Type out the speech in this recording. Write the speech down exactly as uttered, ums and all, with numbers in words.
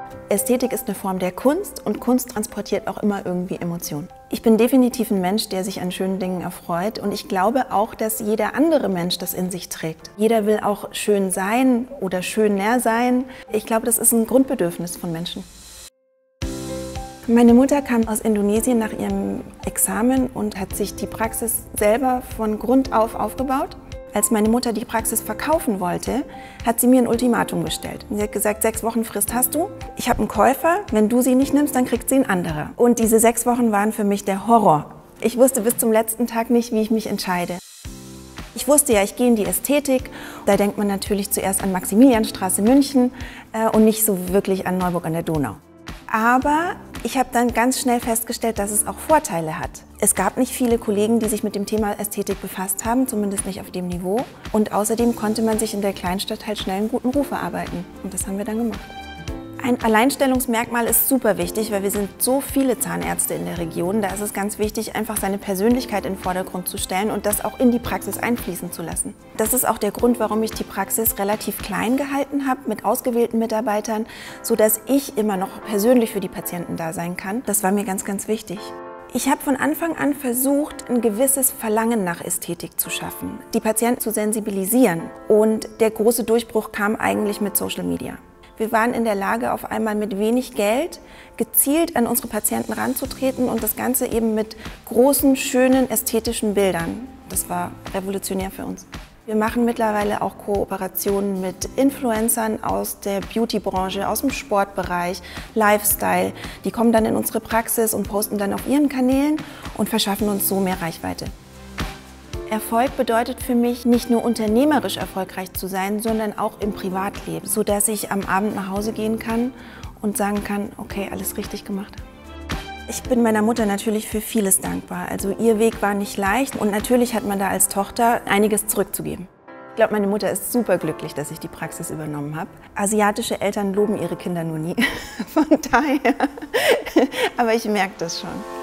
Ästhetik ist eine Form der Kunst und Kunst transportiert auch immer irgendwie Emotionen. Ich bin definitiv ein Mensch, der sich an schönen Dingen erfreut und ich glaube auch, dass jeder andere Mensch das in sich trägt. Jeder will auch schön sein oder schöner sein. Ich glaube, das ist ein Grundbedürfnis von Menschen. Meine Mutter kam aus Indonesien nach ihrem Examen und hat sich die Praxis selber von Grund auf aufgebaut. Als meine Mutter die Praxis verkaufen wollte, hat sie mir ein Ultimatum gestellt. Sie hat gesagt, sechs Wochen Frist hast du. Ich habe einen Käufer, wenn du sie nicht nimmst, dann kriegt sie ein anderer. Und diese sechs Wochen waren für mich der Horror. Ich wusste bis zum letzten Tag nicht, wie ich mich entscheide. Ich wusste ja, ich gehe in die Ästhetik. Da denkt man natürlich zuerst an Maximilianstraße München äh, und nicht so wirklich an Neuburg an der Donau. Aber ich habe dann ganz schnell festgestellt, dass es auch Vorteile hat. Es gab nicht viele Kollegen, die sich mit dem Thema Ästhetik befasst haben, zumindest nicht auf dem Niveau. Und außerdem konnte man sich in der Kleinstadt halt schnell einen guten Ruf erarbeiten. Und das haben wir dann gemacht. Ein Alleinstellungsmerkmal ist super wichtig, weil wir sind so viele Zahnärzte in der Region. Da ist es ganz wichtig, einfach seine Persönlichkeit in den Vordergrund zu stellen und das auch in die Praxis einfließen zu lassen. Das ist auch der Grund, warum ich die Praxis relativ klein gehalten habe, mit ausgewählten Mitarbeitern, sodass ich immer noch persönlich für die Patienten da sein kann. Das war mir ganz, ganz wichtig. Ich habe von Anfang an versucht, ein gewisses Verlangen nach Ästhetik zu schaffen, die Patienten zu sensibilisieren. Und der große Durchbruch kam eigentlich mit Social Media. Wir waren in der Lage, auf einmal mit wenig Geld gezielt an unsere Patienten ranzutreten und das Ganze eben mit großen, schönen, ästhetischen Bildern. Das war revolutionär für uns. Wir machen mittlerweile auch Kooperationen mit Influencern aus der Beauty-Branche, aus dem Sportbereich, Lifestyle. Die kommen dann in unsere Praxis und posten dann auf ihren Kanälen und verschaffen uns so mehr Reichweite. Erfolg bedeutet für mich, nicht nur unternehmerisch erfolgreich zu sein, sondern auch im Privatleben, sodass ich am Abend nach Hause gehen kann und sagen kann, okay, alles richtig gemacht. Ich bin meiner Mutter natürlich für vieles dankbar. Also ihr Weg war nicht leicht und natürlich hat man da als Tochter einiges zurückzugeben. Ich glaube, meine Mutter ist super glücklich, dass ich die Praxis übernommen habe. Asiatische Eltern loben ihre Kinder nur nie, von daher, aber ich merke das schon.